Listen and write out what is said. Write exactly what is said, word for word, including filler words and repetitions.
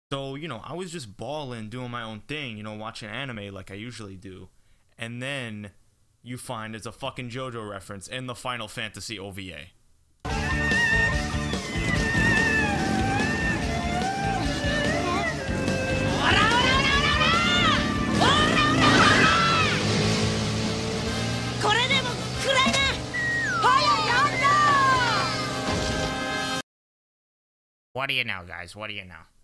So, you know, I was just balling, doing my own thing, you know, watching anime like I usually do. And then you find it's a fucking JoJo reference in the Final Fantasy O V A. What do you know, guys? What do you know?